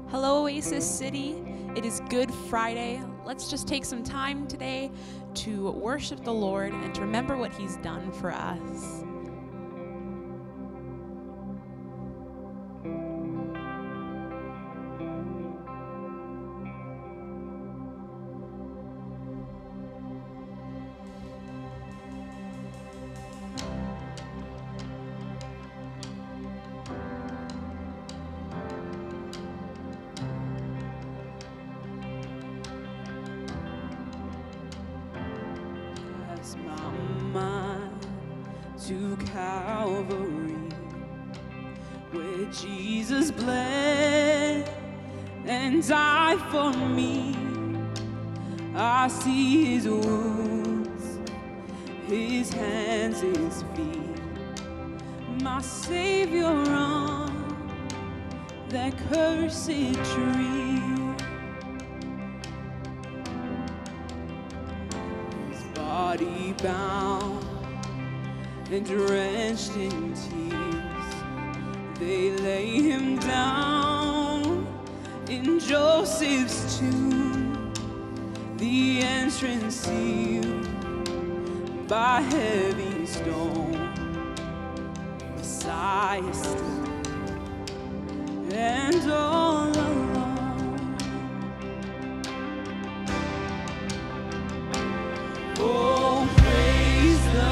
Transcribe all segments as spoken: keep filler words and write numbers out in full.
Hello, Oasis City. It is Good Friday. Let's just take some time today to worship the Lord and to remember what He's done for us. To Calvary, where Jesus bled and died for me. I see His wounds, His hands, His feet, my Savior on that cursed tree. His body bound and drenched in tears, they lay Him down in Joseph's tomb, the entrance sealed by heavy stone. Messiah stood, and all alone, oh, praise the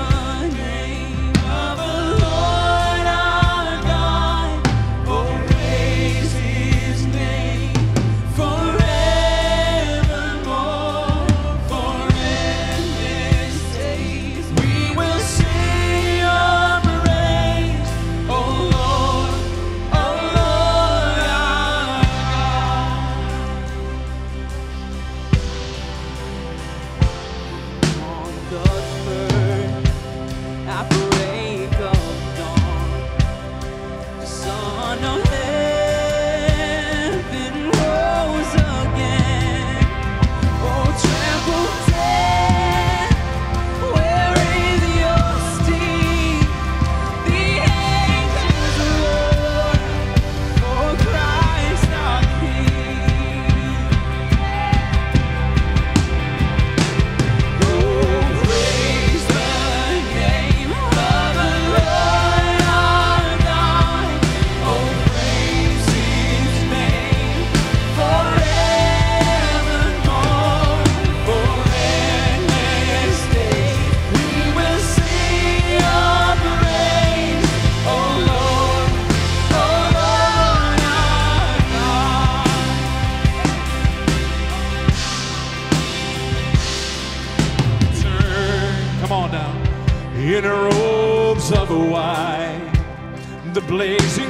in robes of white, the blazing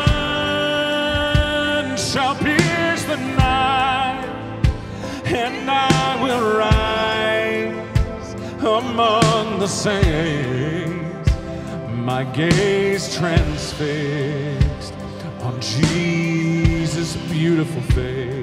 sun shall pierce the night, and I will rise among the saints, my gaze transfixed on Jesus' beautiful face.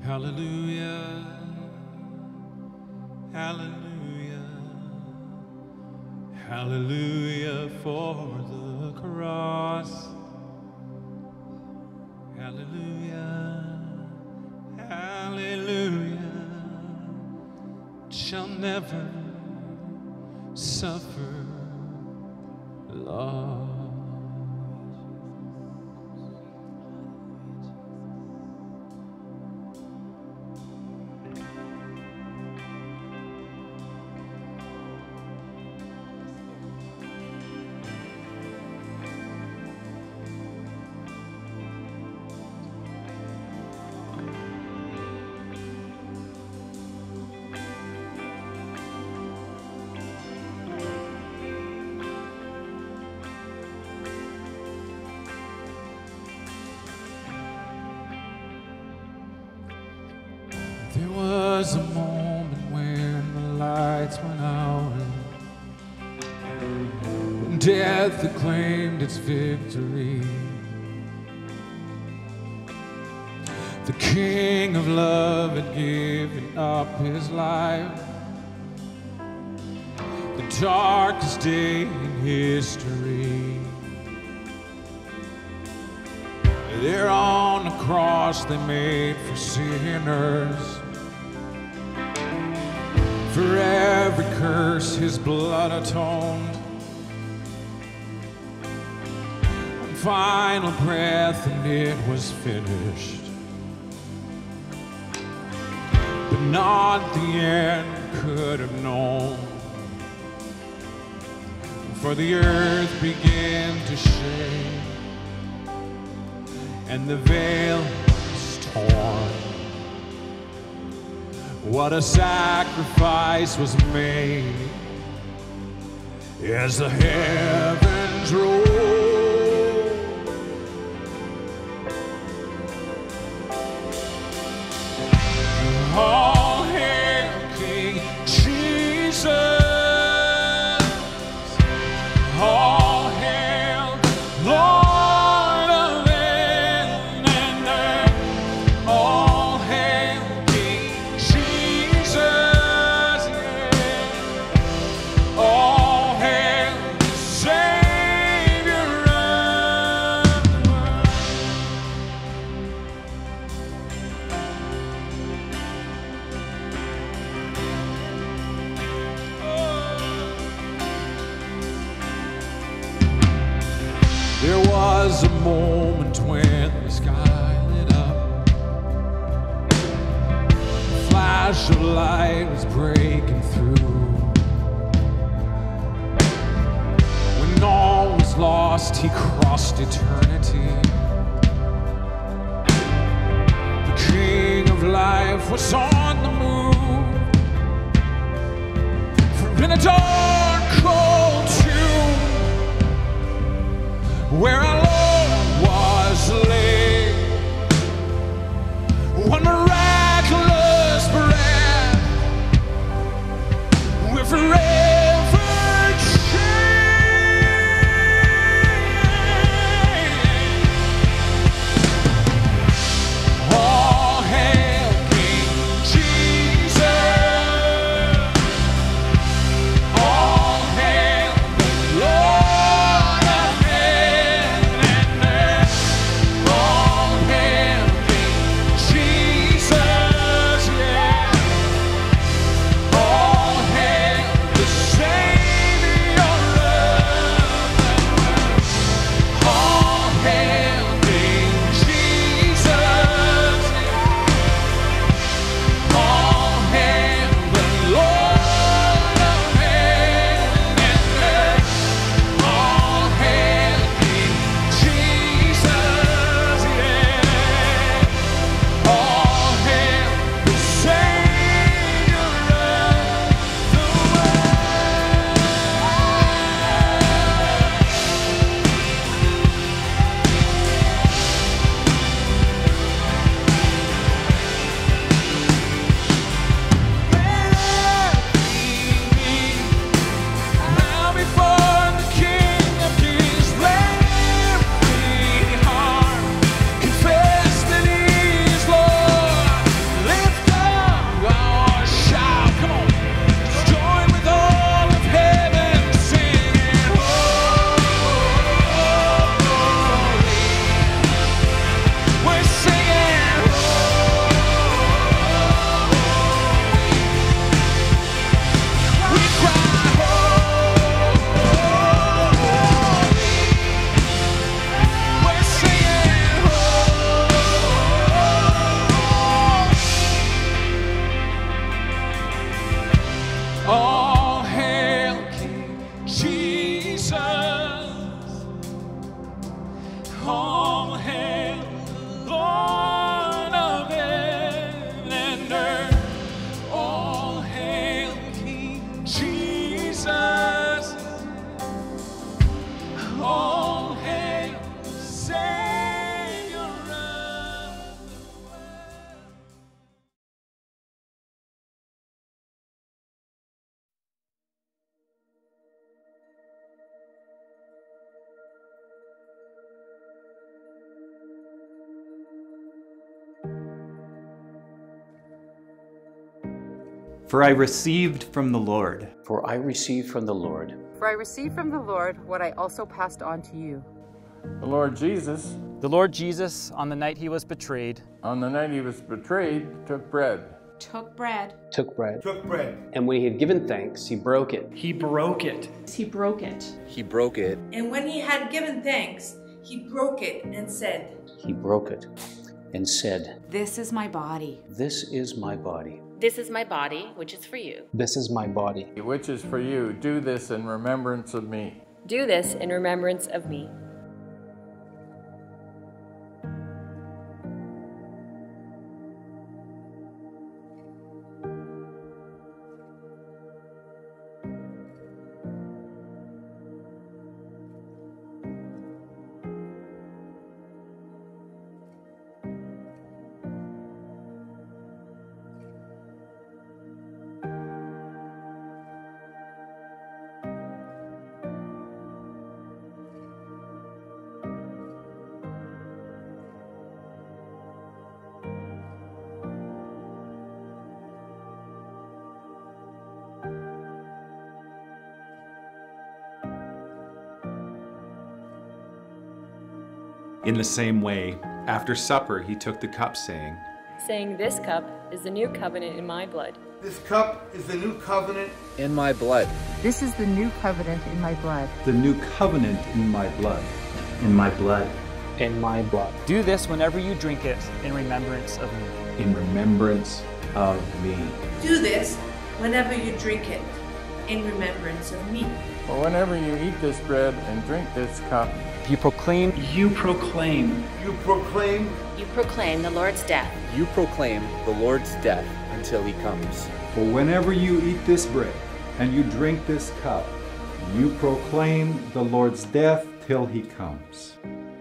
Hallelujah, hallelujah, hallelujah for the cross. Hallelujah, hallelujah, shall never suffer loss. There was a moment when the lights went out, when death acclaimed its victory. The King of love had given up his life, the darkest day in history. There on the cross they made for sinners. For every curse his blood atoned. One final breath and it was finished. But not the end could have known. For the earth began to shake, and the veil was torn. What a sacrifice was made as the heavens roll. All hail King Jesus. All hail Lord of heaven and earth. All hail King Jesus, yeah. All hail the Savior of the world. There was a moment when the sky lit up. A flash of light was breaking through. When all was lost, he crossed eternity. The King of life was on the move. From a dark, cold tomb, where our Lord was laid, one miraculous breath will forever change. All hail King Jesus. All hail the Lord of heaven and earth. All hail King Jesus, yeah. All hail the For I received from the Lord. For I received from the Lord. For I received from the Lord what I also passed on to you. The Lord Jesus, The Lord Jesus, on the night he was betrayed, on the night he was betrayed, took bread. Took bread. Took bread. Took bread. And when he had given thanks, he broke it. He broke it. He broke it. He broke it. And when he had given thanks, he broke it and said, He broke it and said, This is my body. This is my body. This is my body, which is for you. This is my body. Which is for you. Do this in remembrance of me. Do this in remembrance of me. In the same way, after supper, he took the cup, saying, Saying, this cup is the new covenant in my blood. This cup is the new covenant in my blood. This is the new covenant in my blood. The new covenant in my blood. In my blood. In my blood. Do this whenever you drink it in remembrance of me. In remembrance of me. Do this whenever you drink it in remembrance of me. For whenever you eat this bread and drink this cup, You proclaim. You proclaim. You proclaim. You proclaim the Lord's death. You proclaim the Lord's death until he comes. For whenever you eat this bread and you drink this cup, you proclaim the Lord's death till he comes.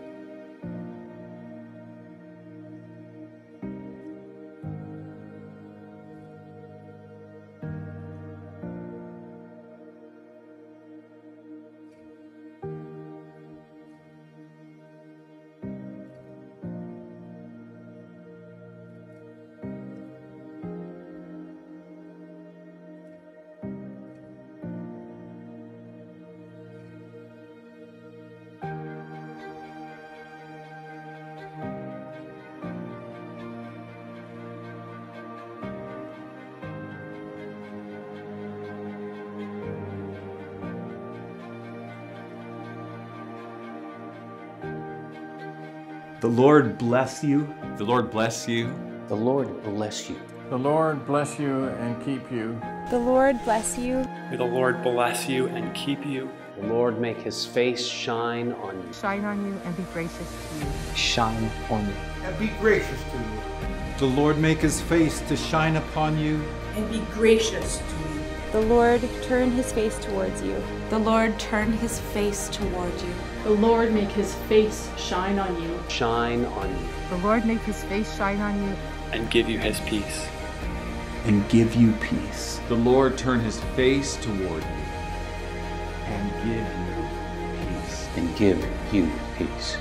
The Lord bless you. The Lord bless you. The Lord bless you. the Lord bless you and keep you. The Lord bless you. May the Lord bless you and keep you. The Lord make his face shine on you. Shine on you and be gracious to you. Shine on you. And be gracious to you. The Lord make his face to shine upon you. And be gracious to you. The Lord turn his face towards you. The Lord turn his face toward you. The Lord make his face shine on you. Shine on you. The Lord make his face shine on you. And give you his peace. And give you peace. The Lord turn his face toward you. And give you peace. And give you peace.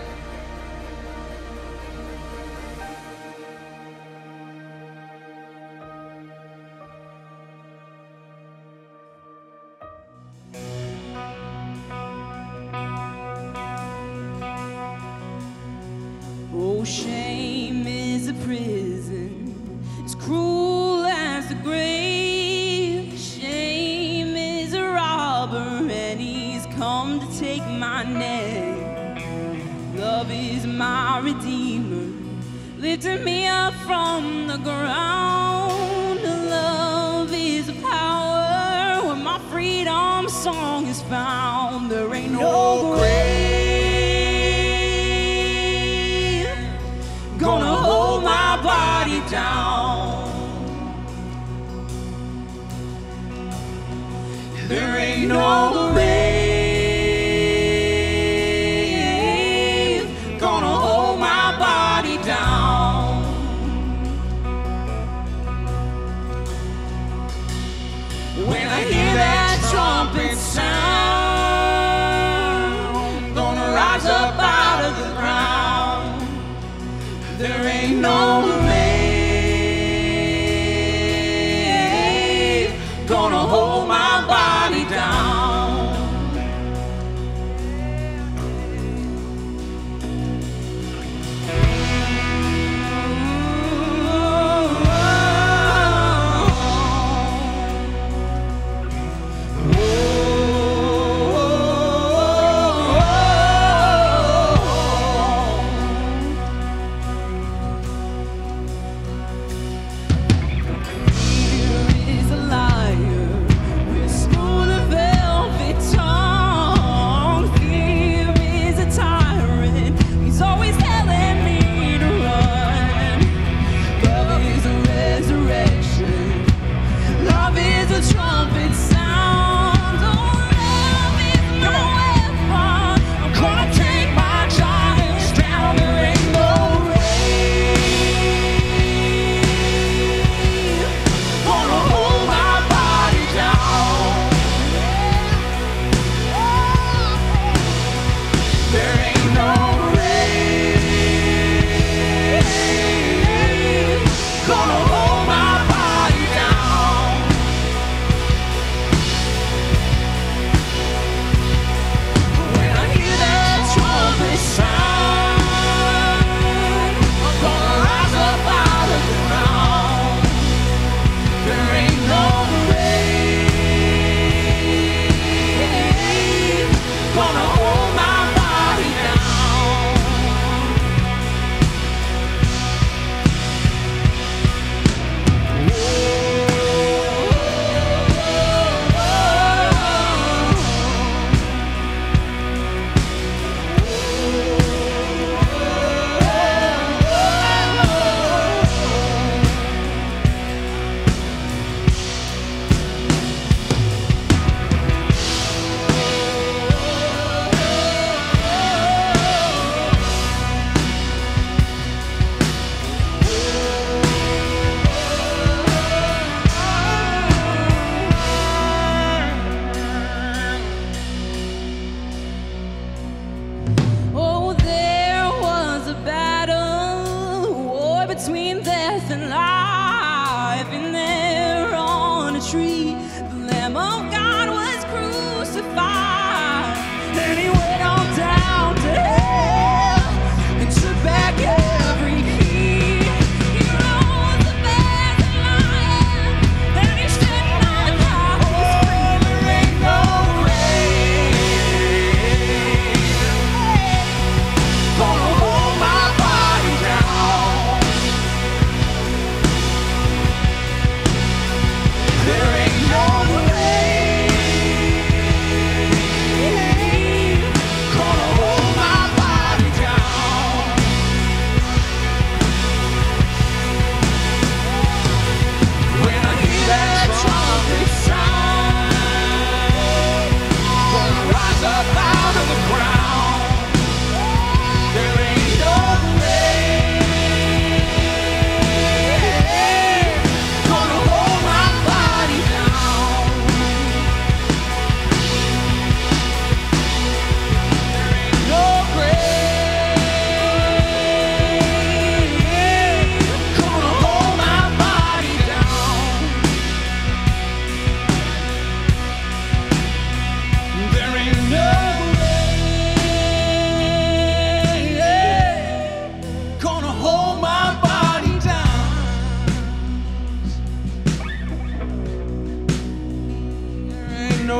Oh, shame is a prison, as cruel as the grave. Shame is a robber, and he's come to take my name. Love is my redeemer, lifting me up from the ground. Love is a power, where my freedom song is found. There ain't no grave gonna hold my body down. There ain't no grave gonna hold my body down. When I hear that trumpet sound, gonna rise up out of the ground. There ain't no grave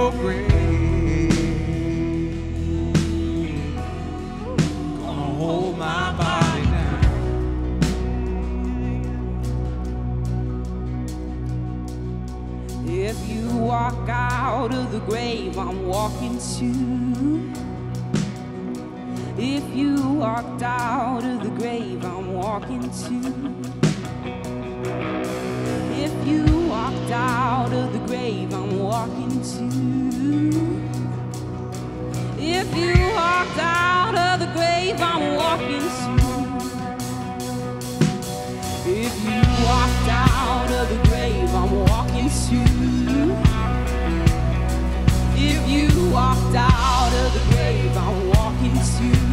your grave. Gonna hold my body down. If you walk out of the grave, I'm walking too. If you walked out of the grave, I'm walking too. If you walked out of the grave, I'm walking too. If you walked out of the grave, I'm walking too. If you walked out of the grave, I'm walking too. If you walked out of the grave, I'm walking too.